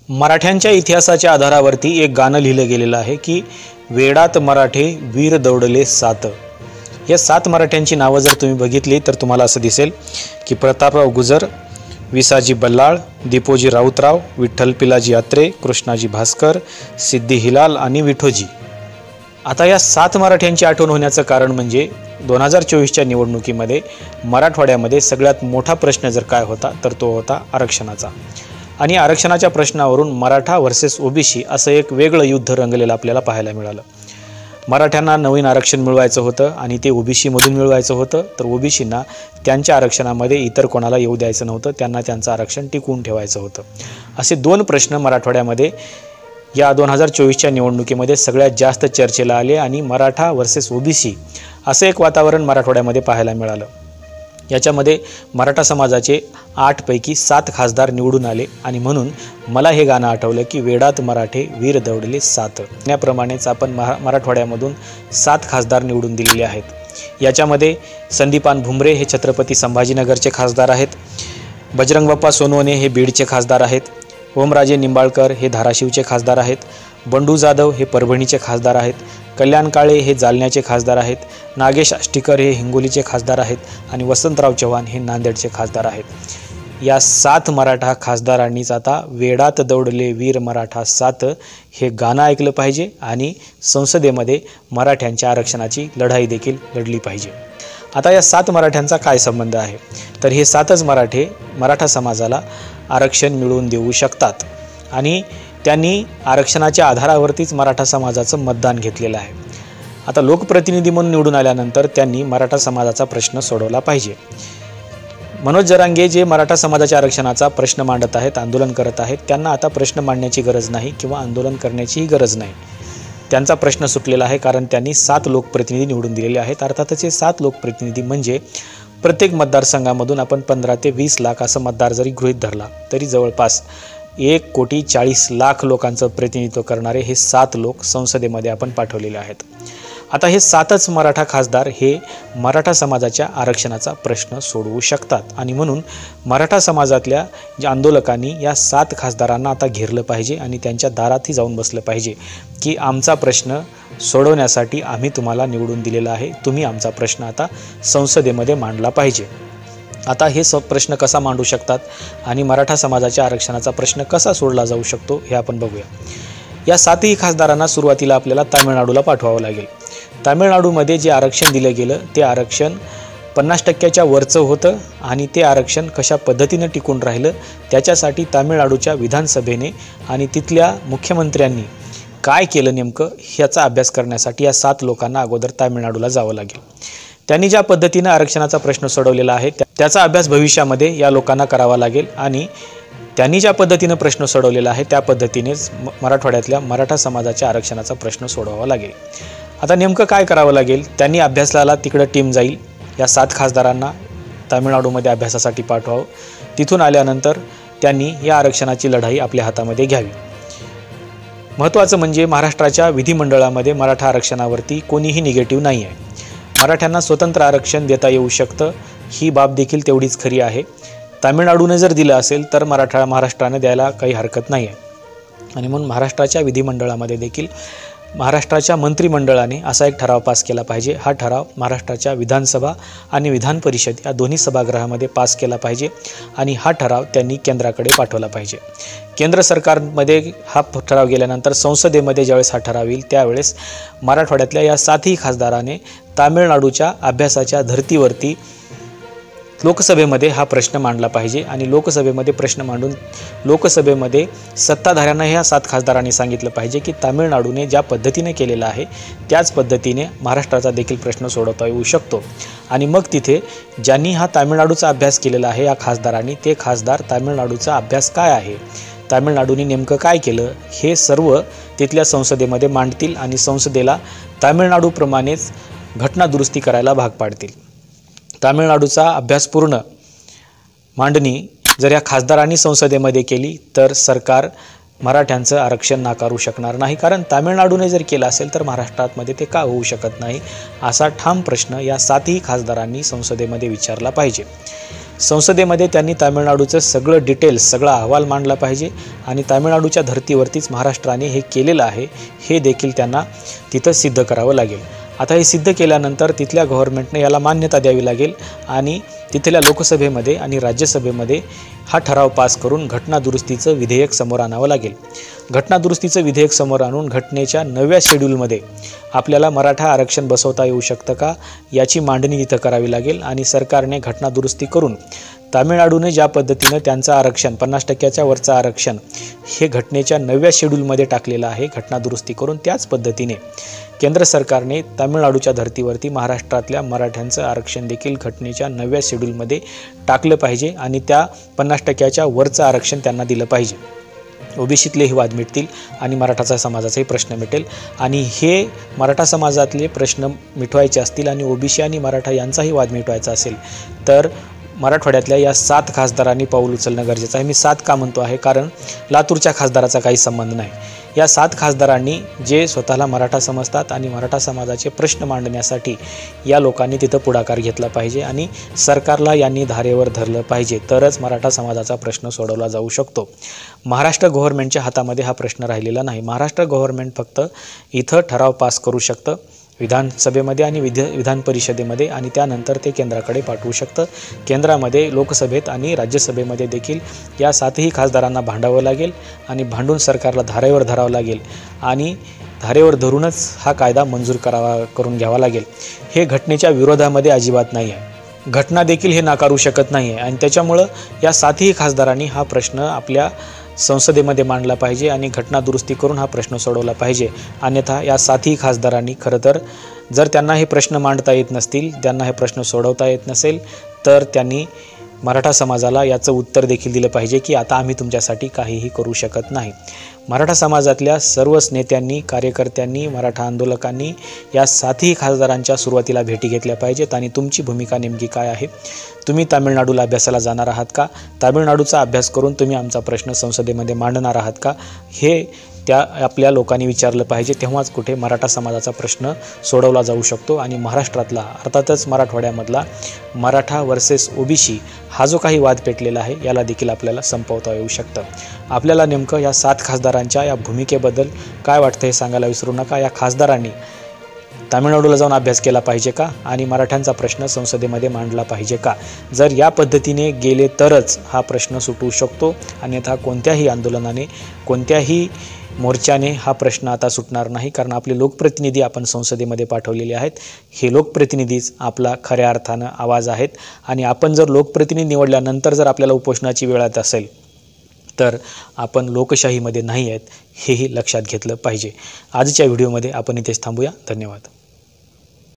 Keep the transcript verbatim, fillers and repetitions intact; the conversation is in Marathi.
मराठ्यांच्या इतिहासाच्या आधारावरती एक गाणं लिहिलं गेलेलं आहे की वेडात मराठे वीर दौडले सात। या सात मराठ्यांची नावं जर तुम्ही बघितली तर तुम्हाला असं दिसेल की प्रतापराव गुजर, विसाजी बल्लाळ, दीपोजी राऊतराव, विठ्ठल पिलाजी यात्रे, कृष्णाजी भास्कर, सिद्धी हिलाल आणि विठोजी। आता या सात मराठ्यांची आठवण होण्याचं कारण म्हणजे दोन हजार चोवीसच्या निवडणुकीमध्ये मराठवाड्यामध्ये सगळ्यात मोठा प्रश्न जर काय होता तर तो होता आरक्षणाचा। आणि आरक्षणाच्या प्रश्नावरून मराठा वर्सेस ओबीसी असं एक वेगळं युद्ध रंगलेलं आपल्याला पाहायला मिळालं। मराठ्यांना नवीन आरक्षण मिळवायचं होतं आणि ते ओबीसीमधून मिळवायचं होतं, तर ओबीसींना त्यांच्या आरक्षणामध्ये इतर कोणाला येऊ द्यायचं नव्हतं, त्यांना त्यांचं आरक्षण टिकवून ठेवायचं होतं। असे दोन प्रश्न मराठवाड्यामध्ये या दोन हजार चोवीसच्या निवडणुकीमध्ये सगळ्यात जास्त चर्चेला आले आणि मराठा वर्सेस ओबीसी असं एक वातावरण मराठवाड्यामध्ये पाहायला मिळालं। याच्यामध्ये मराठा समाजाचे आठ पैकी सात खासदार निवडून आले आणि म्हणून मला हे गाणं आठवलं की वेडात मराठे वीर दौडले सात। त्याप्रमाणेच आपण महा मराठवाड्यामधून सात खासदार निवडून दिलेले आहेत। याच्यामध्ये संदीपान भुमरे हे छत्रपती संभाजीनगरचे खासदार आहेत, बजरंग बाप्पा सोनवणे हे बीडचे खासदार आहेत, ओमराजे निंबाळकर हे धाराशिवचे खासदार आहेत, बंडू जाधव हे परभणीचे खासदार आहेत, कल्याण काळे हे जालन्याचे खासदार आहेत, नागेश आष्टीकर हे हिंगोलीचे खासदार आहेत आणि वसंतराव चव्हाण हे नांदेडचे खासदार आहेत। या सात मराठा खासदारांनीच आता वेडात दौडले वीर मराठा सात हे गाणं ऐकलं पाहिजे आणि संसदेमध्ये मराठ्यांच्या आरक्षणाची लढाई देखील लढली पाहिजे। आता या सात मराठ्यांचा काय संबंध आहे तर हे सातच मराठे मराठा समाजाला आरक्षण मिळवून देऊ शकतात आणि त्यांनी आरक्षणाच्या आधारावरतीच मराठा समाजाचं मतदान घेतलेलं आहे। आता लोकप्रतिनिधी म्हणून निवडून आल्यानंतर त्यांनी मराठा समाजाचा प्रश्न सोडवला पाहिजे। मनोज जरांगे जे मराठा समाजाच्या आरक्षणाचा प्रश्न मांडत आहेत, आंदोलन करत आहेत, त्यांना आता प्रश्न मांडण्याची गरज नाही किंवा आंदोलन करण्याचीही गरज नाही। त्यांचा प्रश्न सुटलेला आहे कारण त्यांनी सात लोकप्रतिनिधी निवडून दिलेले आहेत। अर्थातच हे सात लोकप्रतिनिधी म्हणजे प्रत्येक मतदारसंघामधून आपण पंधरा ते वीस लाख असं मतदार जरी गृहीत धरला तरी जवळपास एक कोटी चाळीस लाख लोकांचं प्रतिनिधित्व करणारे हे सात लोक संसदेमध्ये आपण पाठवलेले आहेत। आता हे सातच मराठा खासदार हे मराठा समाजाच्या आरक्षणाचा प्रश्न सोडवू शकतात आणि म्हणून मराठा समाजातल्या ज्या आंदोलकांनी या सात खासदारांना आता घेरलं पाहिजे आणि त्यांच्या दारातही जाऊन बसलं पाहिजे की आमचा प्रश्न सोडवण्यासाठी आम्ही तुम्हाला निवडून दिलेला आहे, तुम्ही आमचा प्रश्न आता संसदेमध्ये मांडला पाहिजे। आता हे स प्रश्न कसा मांडू शकतात आणि मराठा समाजाच्या आरक्षणाचा प्रश्न कसा सोडला जाऊ शकतो हे आपण बघूया। या सातही खासदारांना सुरुवातीला आपल्याला तामिळनाडूला पाठवावं लागेल। तामिळनाडूमध्ये जे आरक्षण दिलं गेलं ते आरक्षण पन्नास टक्क्याच्या वरचं होतं आणि ते आरक्षण कशा पद्धतीनं टिकून राहिलं त्याच्यासाठी तामिळनाडूच्या विधानसभेने आणि तिथल्या मुख्यमंत्र्यांनी काय केलं नेमकं ह्याचा अभ्यास करण्यासाठी या सात लोकांना अगोदर तामिळनाडूला जावं लागेल। त्यांनी ज्या पद्धतीनं आरक्षणाचा प्रश्न सोडवलेला आहे त्याचा अभ्यास भविष्यामध्ये या लोकांना करावा लागेल आणि त्यांनी ज्या पद्धतीनं प्रश्न सोडवलेला आहे त्या पद्धतीनेच मराठवाड्यातल्या मराठा समाजाच्या आरक्षणाचा प्रश्न सोडवावा लागेल। आता नेमकं काय करावं लागेल, त्यांनी अभ्यासाला तिकडं टीम जाईल, या सात खासदारांना तामिळनाडूमध्ये अभ्यासासाठी पाठवावं, तिथून आल्यानंतर त्यांनी या आरक्षणाची लढाई आपल्या हातामध्ये घ्यावी। महत्त्वाचं म्हणजे महाराष्ट्राच्या विधिमंडळामध्ये मराठा आरक्षणावरती कोणीही निगेटिव्ह नाही आहे। मराठ्यांना स्वतंत्र आरक्षण देता येऊ शकतं ही बाब देखील तेवढीच खरी आहे। तामिळनाडूने जर दिलं असेल तर मराठा महाराष्ट्राने द्यायला काही हरकत नाही आहे आणि म्हणून महाराष्ट्राच्या विधिमंडळामध्ये देखील महाराष्ट्राच्या मंत्रिमंडळाने असा एक ठराव पास केला पाहिजे। हा ठराव महाराष्ट्राच्या विधानसभा आणि विधान परिषद या दोन्ही सभागृहामध्ये पास केला पाहिजे आणि हा ठराव त्यांनी केंद्राकडे पाठवला पाहिजे। केंद्र सरकारमध्ये हा ठराव गेल्यानंतर संसदेमध्ये ज्यावेळेस हा ठराव येईल त्यावेळेस मराठवाड्यातल्या या सातही खासदाराने तामिळनाडूच्या अभ्यासाच्या धर्तीवरती लोकसभेमध्ये हा प्रश्न मांडला पाहिजे आणि लोकसभेमध्ये प्रश्न मांडून लोकसभेमध्ये सत्ताधाऱ्यांना ह्या सात खासदारांनी सांगितलं पाहिजे की तामिळनाडूने ज्या पद्धतीने केलेलं आहे त्याच पद्धतीने महाराष्ट्राचा देखील प्रश्न सोडवता येऊ शकतो आणि मग तिथे ज्यांनी हा तामिळनाडूचा अभ्यास केलेला आहे या खासदारांनी ते खासदार तामिळनाडूचा अभ्यास काय आहे, तामिळनाडूने नेमकं काय केलं हे सर्व तिथल्या संसदेमध्ये मांडतील आणि संसदेला तामिळनाडूप्रमाणेच घटना दुरुस्ती करायला भाग पाडतील। तामिळनाडूचा अभ्यासपूर्ण मांडणी जर या खासदारांनी संसदेमध्ये केली तर सरकार मराठ्यांचं आरक्षण नाकारू शकणार नाही, कारण तामिळनाडूने जर केलं असेल तर महाराष्ट्रामध्ये ते का होऊ शकत नाही असा ठाम प्रश्न या सातही खासदारांनी संसदेमध्ये विचारला पाहिजे। संसदेमध्ये त्यांनी तामिळनाडूचं सगळं डिटेल्स सगळा अहवाल मांडला पाहिजे आणि तामिळनाडूच्या धर्तीवरतीच महाराष्ट्राने हे केलेलं आहे हे देखील त्यांना तिथं सिद्ध करावं लागेल। आता हे सिद्ध केल्यानंतर तिथल्या गव्हर्नमेंटने याला मान्यता द्यावी लागेल आणि तिथल्या लोकसभेमध्ये आणि राज्यसभेमध्ये हा ठराव पास करून घटना दुरुस्तीचं विधेयक समोर आणावं लागेल। घटना दुरुस्तीचं विधेयक समोर आणून घटनेच्या नव्या शेड्यूलमध्ये आपल्याला मराठा आरक्षण बसवता येऊ शकतं का याची मांडणी तिथं करावी लागेल आणि सरकारने घटना दुरुस्ती करून तामिळनाडूने ज्या पद्धतीनं त्यांचं आरक्षण पन्नास टक्क्याच्या वरचं आरक्षण हे घटनेच्या नव्या शेड्यूलमध्ये टाकलेलं आहे घटना दुरुस्ती करून, त्याच पद्धतीने केंद्र सरकारने तामिळनाडूच्या धर्तीवरती महाराष्ट्रातल्या मराठ्यांचं आरक्षण देखील घटनेच्या नव्या शेड्यूलमध्ये टाकलं पाहिजे आणि त्या पन्नास टक्क्याच्या वरचं आरक्षण त्यांना दिलं पाहिजे। ओबीसीतलेही वाद मिटतील आणि मराठा समाजाचाही प्रश्न मिटेल आणि हे मराठा समाजातले प्रश्न मिटवायचे असतील आणि ओबीसी आणि मराठा यांचाही वाद मिटवायचा असेल तर मराठवाड्यातल्या या सात खासदारांनी पाऊल उचलणं गरजेचं आहे। मी सात का म्हणतो आहे कारण लातूरच्या खासदाराचा काही संबंध नाही। या सात खासदारांनी जे स्वतःला मराठा समजतात आणि मराठा समाजाचे प्रश्न मांडण्यासाठी या लोकांनी तिथं पुढाकार घेतला पाहिजे आणि सरकारला यांनी धारेवर धरलं पाहिजे, तरच मराठा समाजाचा प्रश्न सोडवला जाऊ शकतो। महाराष्ट्र गव्हर्नमेंटच्या हातामध्ये हा प्रश्न राहिलेला नाही। महाराष्ट्र गव्हर्नमेंट फक्त इथं ठराव पास करू शकतं विधानसभेमध्ये आणि विध विधान परिषदेमध्ये आणि त्यानंतर ते केंद्राकडे पाठवू शकतं। केंद्रामध्ये लोकसभेत आणि राज्यसभेमध्ये देखील या सातही खासदारांना भांडावं लागेल आणि भांडून सरकारला धारेवर धरावं लागेल आणि धारेवर धरूनच हा कायदा मंजूर करावा करून घ्यावा लागेल। हे घटनेच्या विरोधामध्ये अजिबात नाही आहे, घटना देखील हे नाकारू शकत नाही आहे आणि त्याच्यामुळं या सातही खासदारांनी हा प्रश्न आपल्या संसदेमध्ये मांडला पाहिजे आणि घटना दुरुस्ती करून हा प्रश्न सोडवला पाहिजे। अन्यथा या सातही खासदारांनी खरं तर जर त्यांना हे प्रश्न मांडता येत नसतील, त्यांना हे प्रश्न सोडवता येत नसेल तर त्यांनी मराठा समाजाला याचं उत्तर देखील दिलं पाहिजे की आता आम्ही तुमच्यासाठी काहीही करू शकत नाही। मराठा समाजातल्या सर्वच नेत्यांनी कार्यकर्त्यांनी मराठा आंदोलकांनी या सातही खासदारांच्या सुरुवातीला भेटी घेतल्या पाहिजेत आणि तुमची भूमिका नेमकी काय आहे, तुम्ही तामिळनाडूला अभ्यासाला जाणार आहात का, तामिळनाडूचा अभ्यास करून तुम्ही आमचा प्रश्न संसदेमध्ये मांडणार आहात का, हे त्या आपल्या लोकांनी विचारलं पाहिजे। तेव्हाच कुठे मराठा समाजाचा प्रश्न सोडवला जाऊ शकतो आणि महाराष्ट्रातला अर्थातच मराठवाड्यामधला मराठा वर्सेस ओबीसी हा जो काही वाद पेटलेला आहे याला देखील आपल्याला संपवता येऊ शकतं। आपल्याला नेमकं या सात खासदारांच्या या भूमिकेबद्दल काय वाटतं हे सांगायला विसरू नका। या खासदारांनी तामिळनाडूला जाऊन अभ्यास केला पाहिजे का आणि मराठ्यांचा प्रश्न संसदेमध्ये मांडला पाहिजे का? जर या पद्धतीने गेले तरच हा प्रश्न सुटू शकतो, अन्यथा कोणत्याही आंदोलनाने कोणत्याही मोर्चाने हा प्रश्न आता सुटणार नाही, कारण आपले लोकप्रतिनिधी आपण संसदेमध्ये पाठवलेले आहेत। हे लोकप्रतिनिधीच आपला खऱ्या अर्थानं आवाज आहेत आणि आपण जर लोकप्रतिनिधी निवडल्यानंतर जर आपल्याला उपोषणाची वेळ येत असेल तर आपण लोकशाहीमध्ये नाही आहेत हेही लक्षात घेतलं पाहिजे। आजच्या व्हिडिओमध्ये आपण इथेच थांबूया। धन्यवाद।